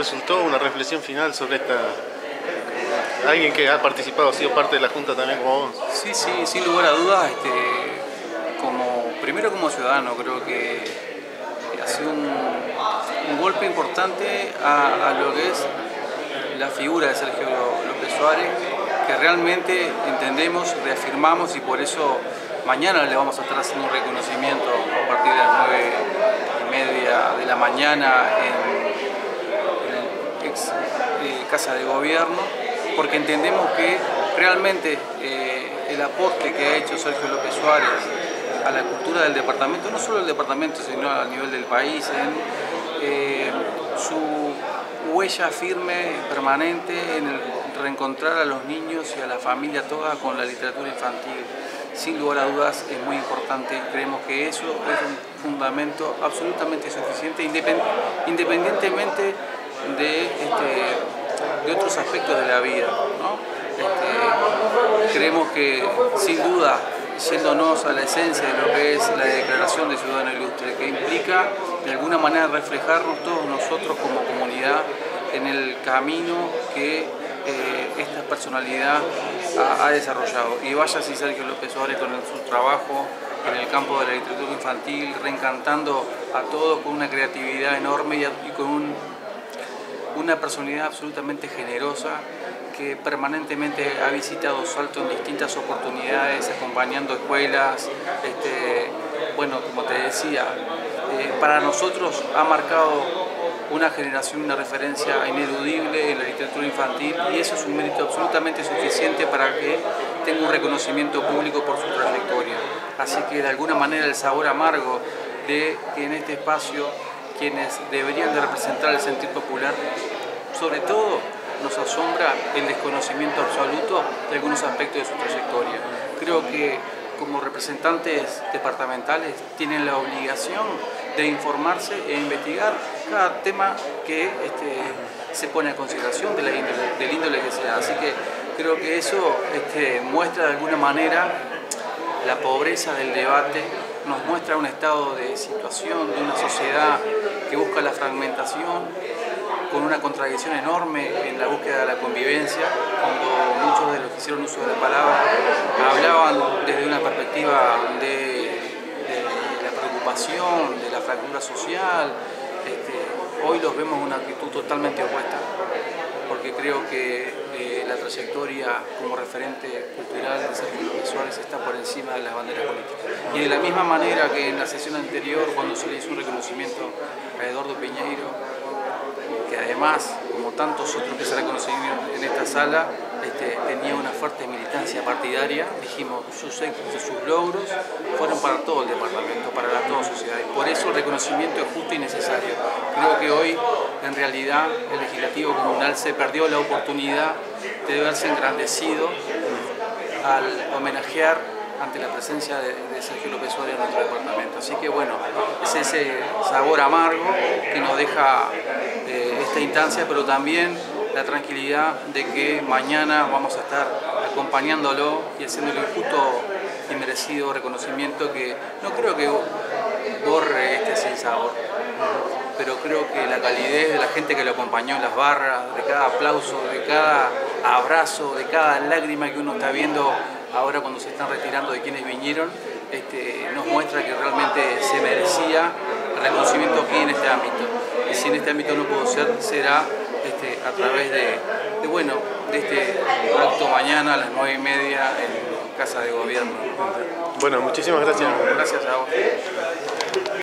resultó una reflexión final sobre esta... Alguien que ha participado, ha sido parte de la Junta también como vos. Sí, sí, sin lugar a dudas, primero como ciudadano, creo que ha sido un golpe importante a lo que es la figura de Sergio López Suárez, que realmente entendemos, reafirmamos, y por eso mañana le vamos a estar haciendo un reconocimiento a partir de las 9:30 de la mañana en el ex Casa de Gobierno, porque entendemos que realmente el aporte que ha hecho Sergio López Suárez a la cultura del departamento, no solo del departamento, sino a nivel del país, en su huella firme, permanente, en el reencontrar a los niños y a la familia toda con la literatura infantil. Sin lugar a dudas es muy importante, creemos que eso es un fundamento absolutamente suficiente, independientemente de otros aspectos de la vida, ¿no? Creemos que, sin duda, yéndonos a la esencia de lo que es la Declaración de Ciudadano Ilustre, que implica de alguna manera reflejarnos todos nosotros como comunidad en el camino que esta personalidad ha desarrollado. Y vaya si Sergio López Suárez con su trabajo en el campo de la literatura infantil, reencantando a todos con una creatividad enorme y con una personalidad absolutamente generosa, que permanentemente ha visitado Salto en distintas oportunidades, acompañando escuelas. Bueno, como te decía, para nosotros ha marcado una generación, una referencia ineludible en la literatura infantil, y eso es un mérito absolutamente suficiente para que tenga un reconocimiento público por su trayectoria. Así que de alguna manera el sabor amargo de que en este espacio quienes deberían de representar el sentir popular, sobre todo nos asombra el desconocimiento absoluto de algunos aspectos de su trayectoria. Creo que como representantes departamentales tienen la obligación de informarse e investigar cada tema que se pone a consideración del índole que sea. Así que creo que eso muestra de alguna manera la pobreza del debate, nos muestra un estado de situación de una sociedad que busca la fragmentación, con una contradicción enorme en la búsqueda de la convivencia, cuando muchos de los que hicieron uso de la palabra hablaban desde una perspectiva de la preocupación, de la fractura social. Hoy los vemos en una actitud totalmente opuesta, porque creo que la trayectoria como referente cultural de Sergio López Suárez está por encima de las banderas políticas. Y de la misma manera que en la sesión anterior, cuando se le hizo un reconocimiento a Eduardo Piñeiro, que además, como tantos otros que se reconocieron en esta sala, tenía una fuerte militancia partidaria, dijimos, sus éxitos, sus logros fueron para todo el departamento, para toda la sociedad, y por eso el reconocimiento es justo y necesario. Creo que hoy, en realidad, el Legislativo Comunal se perdió la oportunidad de verse engrandecido al homenajear ante la presencia de Sergio López Suárez en nuestro departamento. Así que bueno, es ese sabor amargo que nos deja esta instancia, pero también la tranquilidad de que mañana vamos a estar acompañándolo y haciéndole un justo y merecido reconocimiento que no creo que borre este sinsabor, pero creo que la calidez de la gente que lo acompañó en las barras, de cada aplauso, de cada abrazo, de cada lágrima que uno está viendo ahora cuando se están retirando de quienes vinieron, nos muestra que realmente se merecía el reconocimiento aquí en este ámbito. Y si en este ámbito no pudo ser, será a través de este acto mañana a las 9:30 en Casa de Gobierno. Bueno, muchísimas gracias. Gracias a vos.